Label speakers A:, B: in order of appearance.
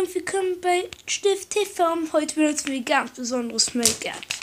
A: willkommen bei Stift TV. Heute benutzen wir ganz besonderes Make-up.